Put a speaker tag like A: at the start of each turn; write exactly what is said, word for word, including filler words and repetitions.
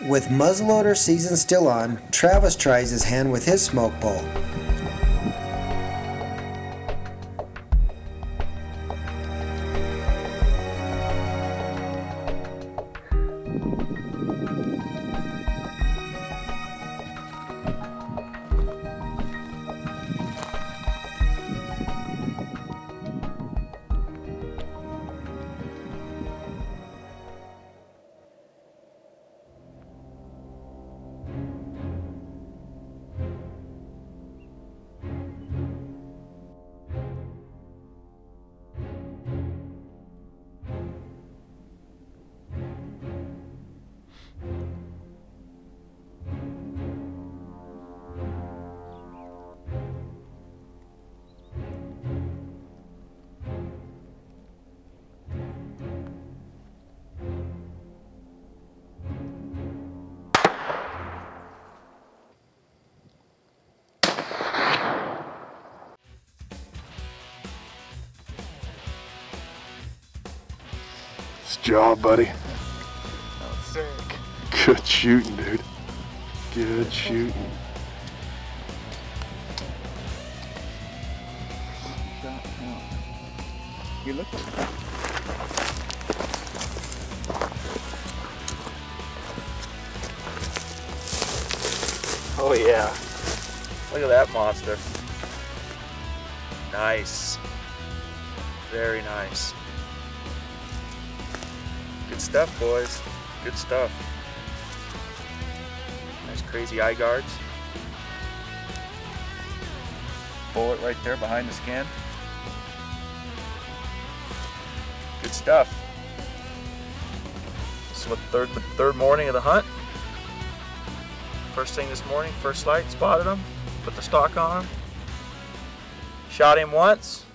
A: With muzzleloader season still on, Travis tries his hand with his smoke bowl.
B: Nice job, buddy.
C: Oh, sick.
B: Good shooting, dude. Good shooting.
C: You look. Oh yeah. Look at that monster. Nice. Very nice. Good stuff, boys. Good stuff. Nice crazy eye guards. Bullet right there behind the skin. Good stuff. This is what third third morning of the hunt. First thing this morning, first light, spotted him, put the stalk on him. Shot him once,